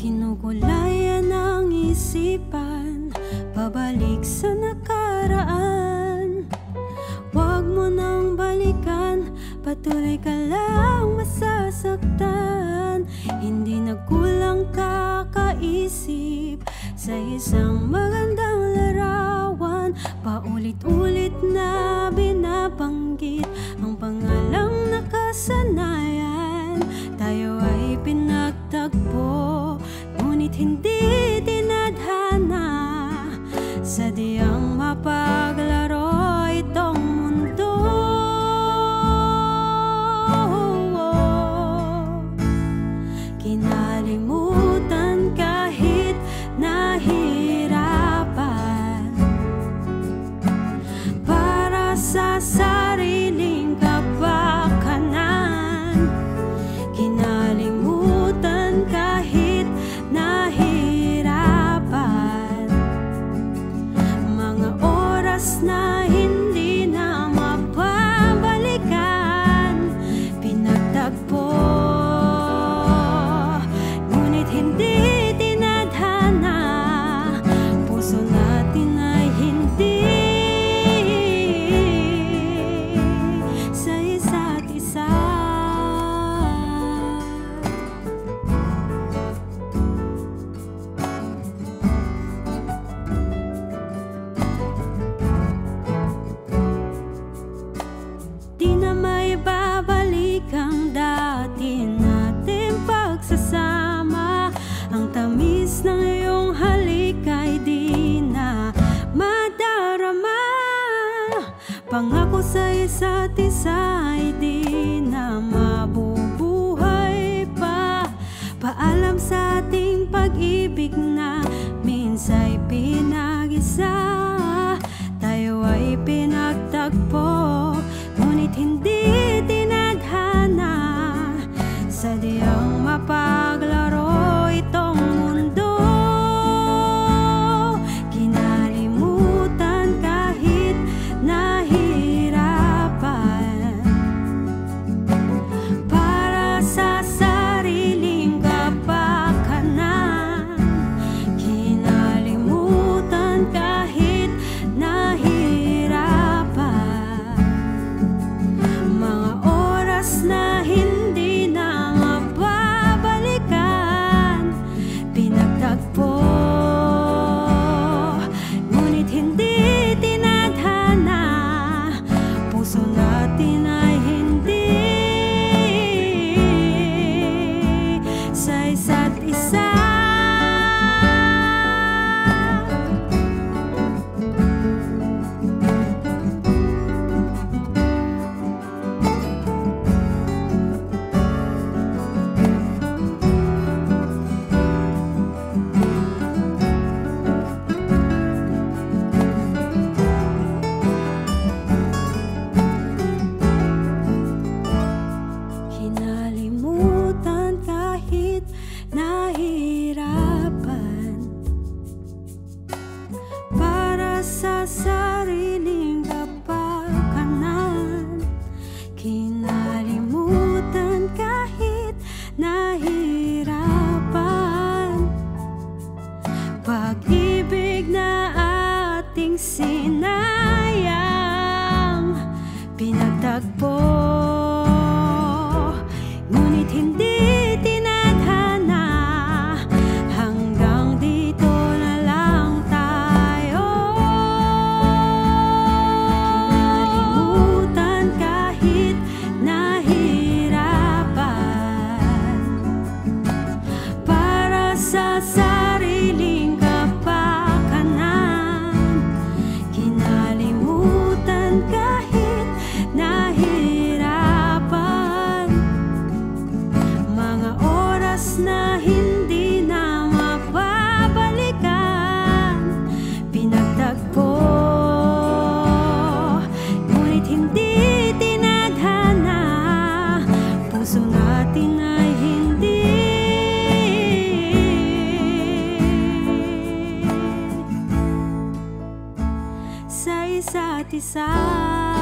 Kinugulayan ang isipan, pabalik sa nakaraan. Huwag mo nang balikan, patuloy ka lang masasaktan. Hindi nagkulang kakaisip sa isang magandang larawan. Paulit-ulit na binabanggit ang pangalang nakasanayan. Tayo ay pinagtagpo, ngunit hindi tinadhana. Sadyang mapaglaro itong mundo. Kinalimutan kahit nahirapan, para sa sariling kapakanan. Kinalimutan kahit nahirapan, mga oras na hindi na mapabalikan. Pinagtagpo, ngunit hindi tinadhana. Puso natin ay hindi sa isa't isa. Di na may babalik ang dati nating pagsasama. Ang tamis ng iyong halik ay di na madarama. Pangako sa isa't isa ay di na mabubuhay pa. Paalam sa ating pag-ibig na minsa'y pinag-isa. Tayo ay pinagtagpo, ngunit hindi tinadhana. Sadyang mapaglaro itong mundo. Kinalimutan kahit nahirapan, para sa sariling kapakanan. Kinalimutan kahit nahirapan, mga oras na hindi na mapabalikan. Pinagtagpo, ngunit hindi tinadhana. Puso natin ay hindi sa isa't isa. Kinalimutan kahit nahirapan, para sa sariling kapakanan. Kinalimutan kahit nahirapan, pag-ibig na ating sinayang. Pinagtagpo, ngunit hindi tinadhana. Hanggang dito na lang tayo. Kinalimutan kahit nahirapan, para sa sariling kapakanan. Kinalimutan kahit nahirapan, mga oras na hindi na mapabalikan. Pinagtagpo, ngunit hindi tinadhana. Puso natin ay hindi sa isa't isa.